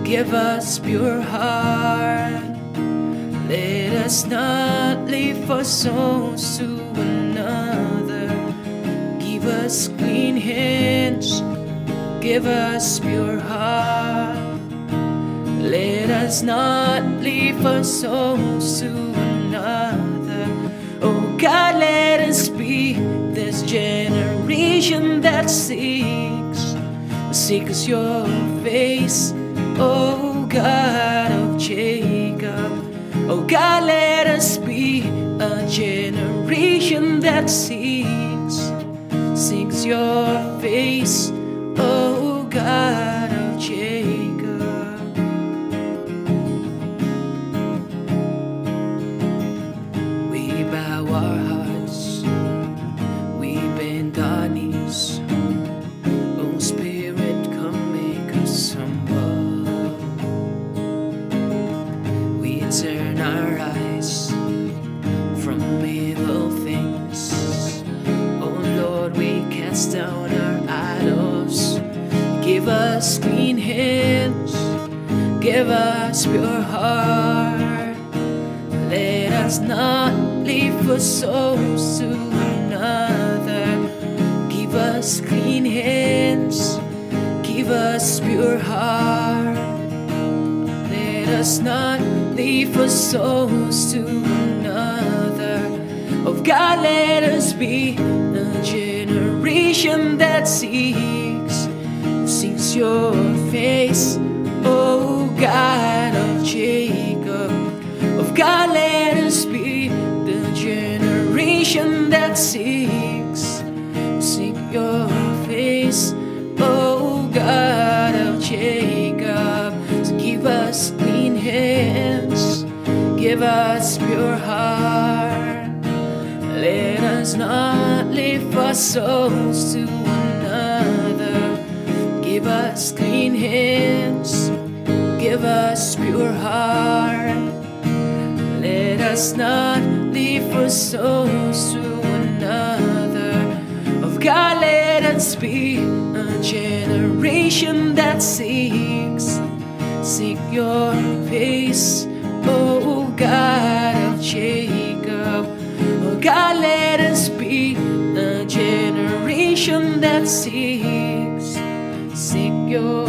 Give us pure heart. Let us not live for souls to another. Give us clean hands. Give us pure heart. Let us not live for souls to another. Oh God, let us be this generation that seeks your face, oh God of Jacob. Oh God, let us be a generation that seeks your face, oh God of Jacob. We bow our hearts, we bend our knees. Oh Spirit, come make us humble. We turn our eyes from evil things. Oh Lord, we cast down our idols. Give us clean hands, give us pure heart. Let us not live for souls to another. Give us clean hands, give us pure heart. Let us not live for souls to another. Oh God, let us be a generation that seeks your face, oh God of Jacob. Oh God, let us be the generation that seeks your face, oh God of Jacob. So give us clean hands, give us pure heart. Let us not live for souls to another. Give us clean hands, give us pure heart. Let us not live for souls to another. Oh God, let us be a generation that seeks your face, oh God of Jacob. Oh God, let us be a generation that seeks your